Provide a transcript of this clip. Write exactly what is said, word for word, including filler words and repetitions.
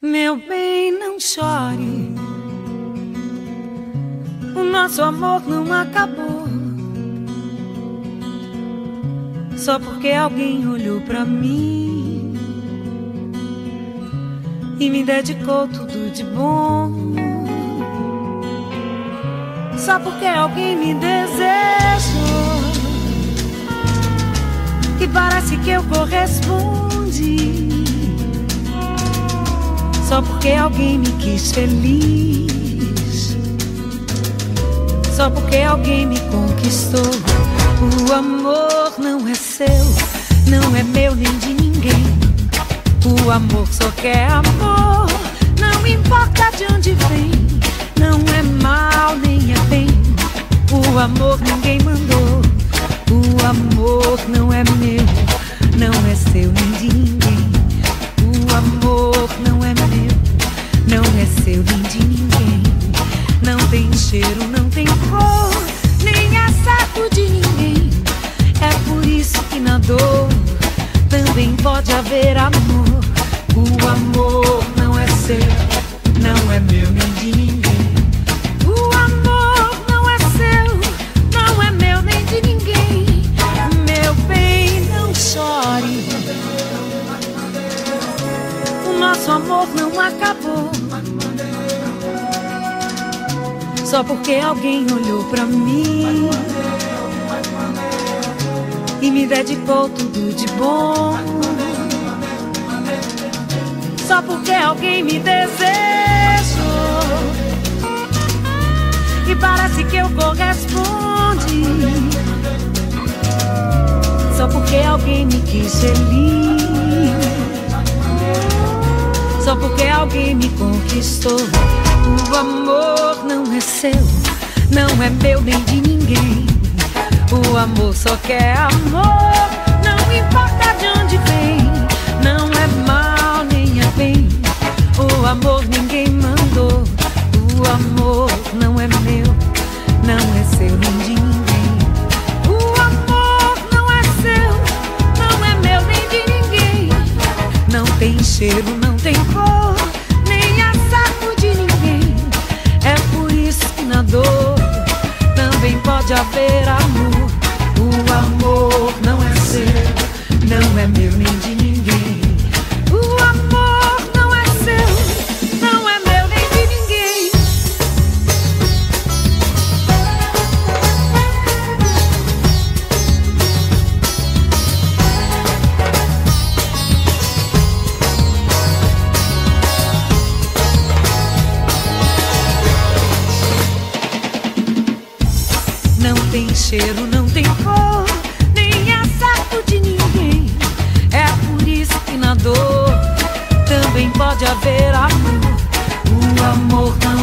Meu bem, não chore, o nosso amor não acabou só porque alguém olhou pra mim e me dedicou tudo de bom. Só porque alguém me desejou e parece que eu correspondi. Só porque alguém me quis feliz. Só porque alguém me conquistou. O amor não é seu, não é meu nem de ninguém. O amor só quer amor, não importa de onde vem. Não é mal nem é bem. O amor ninguém mandou. O amor não é meu, não é seu nem de ninguém. O amor não é meu, não é seu nem de ninguém. Não tem cheiro, não tem cor, nem é certo de ninguém. É por isso que na dor também pode haver amor. O amor não é seu, não é meu nem de ninguém. O amor não é seu, não é meu nem de ninguém. Meu bem, não chore, o nosso amor não acabou só porque alguém olhou pra mim e me dedicou tudo de bom. Só porque alguém me desejou e parece que eu correspondi. Só porque alguém me quis feliz. Só porque alguém me conquistou. O amor não é seu, não é meu nem de ninguém. O amor só quer amor, não importa de onde vem. Não é mal nem é bem. O amor ninguém mandou. O amor não é meu, não é seu nem de ninguém. O amor não é seu, não é meu nem de ninguém. Não tem cheiro, não tem cor, nem é saco de ninguém. É por isso que na dor também pode haver amor. O amor não é seu, não é meu nem de ninguém. O amor não é seu, não é meu nem de ninguém. Não tem cheiro, não tem cor, nem é certo de ninguém. É por isso que na dor também pode haver amor. O amor não